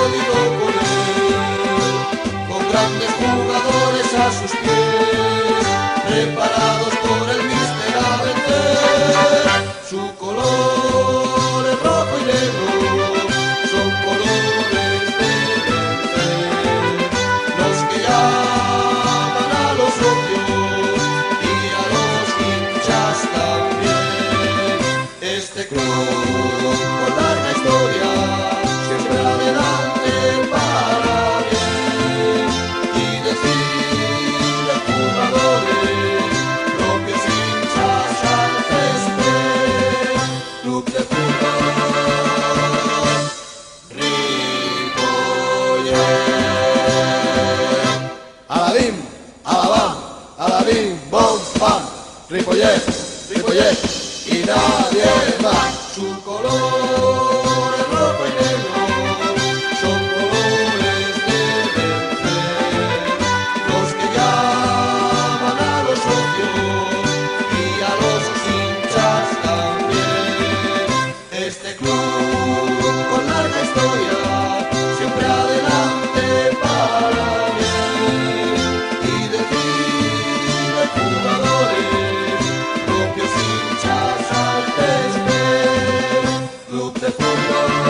podido con él, con grandes jugadores a sus pies, preparados por el míster a vencer. Su color es rojo y negro, son colores de vencer, los que llaman a los socios y a los hinchas también. Este club con larga historia, siempre adelante para bien, y decirle jugadores, propios hinchas al césped, club de fútbol Ripollet. Alabim, alabam, alabim, bom, bam, Ripollet, Ripollet, y nadie más. Su color es rojo y negro, son colores de vencer, los que llaman a los socios y a los hinchas también. Este club con larga historia, siempre adelante para bien, y decide jugadores, propios hinchas al césped, club de fútbol.